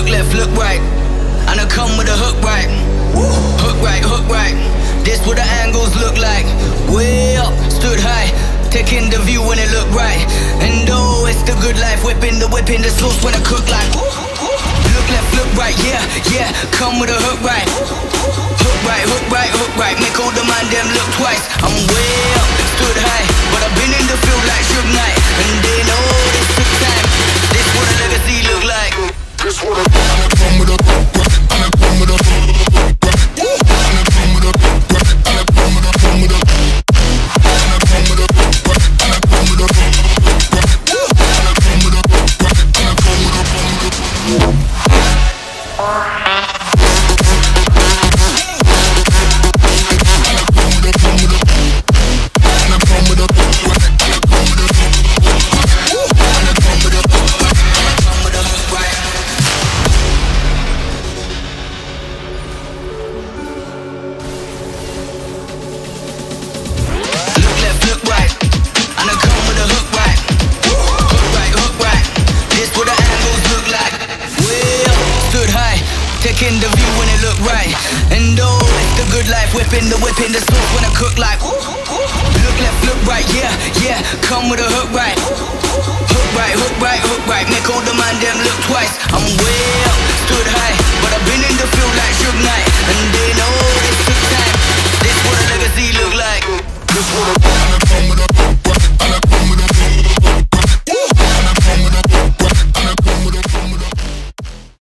Look left, look right, and I come with a hook right. Hook right, hook right. This what the angles look like. Way up, stood high, taking the view when it look right. And oh, it's the good life, whipping the sauce when I cook like. Look left, look right, yeah, yeah, come with a hook right. Hook right, hook right, hook right, make all the man them look twice. I'm way up, stood high, but I've been in the field like Suge Knight. And they know this took time, this what a legacy look like. This what a come with a hook right, and I come with a hook right. And I come with a hook right, and I come with a come with a and I come with a hook right, and I come with a hook right. And I come with a hook right, and I come with a come with a taking the view when it look right. And oh, it's the good life, whipping the sauce when I cook like. Look left, look right, yeah, yeah, come with a hook right. Hook right, hook right, hook right, make all the man them look twice. I'm way up, stood high,